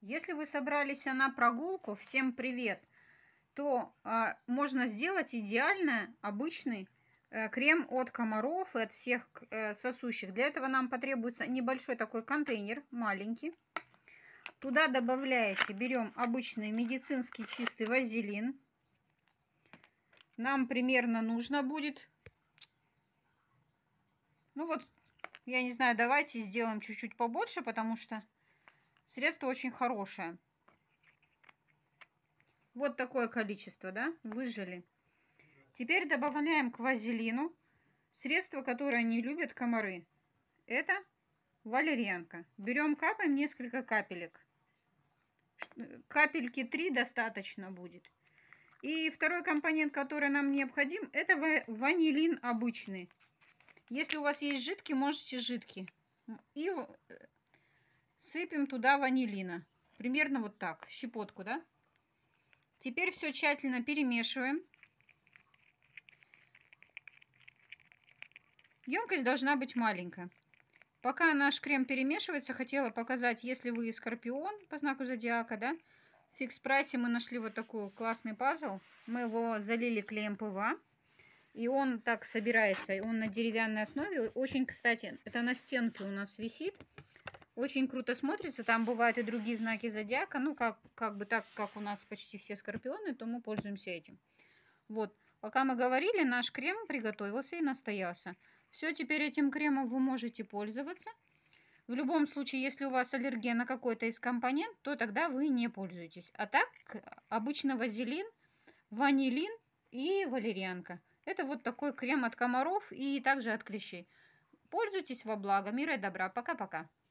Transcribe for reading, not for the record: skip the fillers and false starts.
Если вы собрались на прогулку, всем привет, то можно сделать идеально обычный крем от комаров и от всех сосущих. Для этого нам потребуется небольшой такой контейнер, маленький. Туда добавляете, берем обычный медицинский чистый вазелин. Нам примерно нужно будет, ну вот, я не знаю, давайте сделаем чуть-чуть побольше, потому что средство очень хорошее. Вот такое количество, да, выжали. Теперь добавляем к вазелину средство, которое не любят комары. Это валерьянка. Берем, капаем несколько капелек. Капельки 3 достаточно будет. И второй компонент, который нам необходим, это ванилин обычный. Если у вас есть жидкий, можете жидкий. И сыпем туда ванилина. Примерно вот так, щепотку, да? Теперь все тщательно перемешиваем. Емкость должна быть маленькая. Пока наш крем перемешивается, хотела показать, если вы скорпион по знаку зодиака, да, в фикс прайсе мы нашли вот такой классный пазл. Мы его залили клеем ПВА. И он так собирается, он на деревянной основе. Очень, кстати, это на стенке у нас висит. Очень круто смотрится. Там бывают и другие знаки зодиака. Ну, как бы так, как у нас почти все скорпионы, то мы пользуемся этим. Вот. Пока мы говорили, наш крем приготовился и настоялся. Все, теперь этим кремом вы можете пользоваться. В любом случае, если у вас аллергия на какой-то из компонент, то тогда вы не пользуетесь. А так, обычно вазелин, ванилин и валерьянка. Это вот такой крем от комаров и также от клещей. Пользуйтесь во благо. Мира и добра. Пока-пока.